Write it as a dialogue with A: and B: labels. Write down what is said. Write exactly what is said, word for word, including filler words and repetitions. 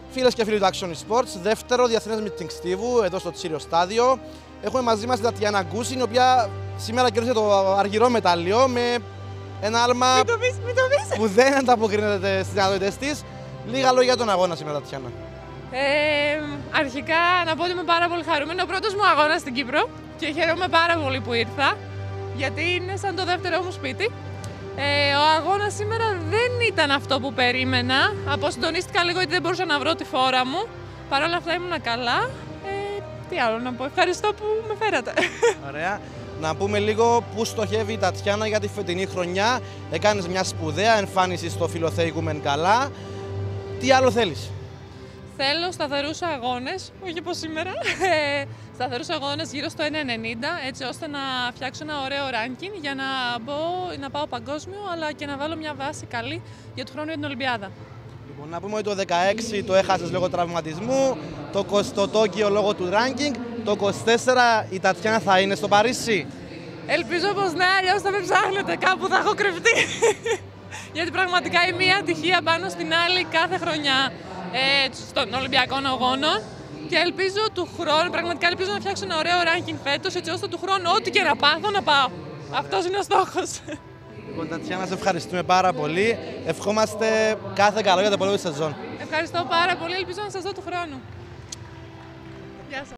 A: Φίλες και φίλοι του Action Sports, δεύτερο διεθνές meeting Στίβου εδώ στο Τσίριο Στάδιο. Έχουμε μαζί μας την Τατιάνα Γκούσιν, η οποία σήμερα κέρδισε το αργυρό μετάλλιο με ένα άλμα
B: μην το πεις, μην το πεις.
A: που δεν ανταποκρίνεται στις δυνατότητες της. Λίγα λόγια για τον αγώνα σήμερα, Τατιάνα.
B: Ε, αρχικά να πω ότι είμαι πάρα πολύ χαρούμενη. Είναι ο πρώτος μου αγώνας στην Κύπρο και χαίρομαι πάρα πολύ που ήρθα, γιατί είναι σαν το δεύτερο μου σπίτι. Ε, ο αγώνας σήμερα δεν ήταν αυτό που περίμενα. Αποσυντονίστηκα λίγο γιατί δεν μπορούσα να βρω τη φόρα μου. Παρ' όλα αυτά ήμουνα καλά. Ε, τι άλλο να πω, ευχαριστώ που με φέρατε.
A: Ωραία. Να πούμε λίγο πού στοχεύει η Τατιάνα για τη φετινή χρονιά. Έκανες μια σπουδαία εμφάνιση στο Φιλοθέη καλά. Τι άλλο θέλεις?
B: Θέλω σταθερούς αγώνες, όχι όπως σήμερα. Σταθερούς αγώνες γύρω στο ένα ενενήντα, έτσι ώστε να φτιάξω ένα ωραίο ranking για να, μπω, να πάω παγκόσμιο, αλλά και να βάλω μια βάση καλή για του χρόνου για την Ολυμπιάδα.
A: Λοιπόν, να πούμε ότι το δεκαέξι το έχασες λόγω τραυματισμού, το είκοσι το Τόκιο λόγω του ranking, το είκοσι τέσσερα η Τατιάνα θα είναι στο Παρίσι.
B: Ελπίζω πως ναι, αλλιώς θα με ψάχνετε, κάπου θα έχω κρυφτεί. Γιατί πραγματικά η μία ατυχία πάνω στην άλλη κάθε χρονιά ε, των Ολυμπιακών Αγώνων. Και ελπίζω του χρόνου, πραγματικά ελπίζω να φτιάξω ένα ωραίο ranking φέτος, έτσι ώστε του χρόνου ό,τι και να πάθω να πάω. Αυτός είναι ο στόχος.
A: Λοιπόν, Τατιάνα, σε ευχαριστούμε πάρα πολύ. Ευχόμαστε κάθε καλό για το επόμενο σεζόν.
B: Ευχαριστώ πάρα πολύ, ελπίζω να σας δω του χρόνου. Γεια σας.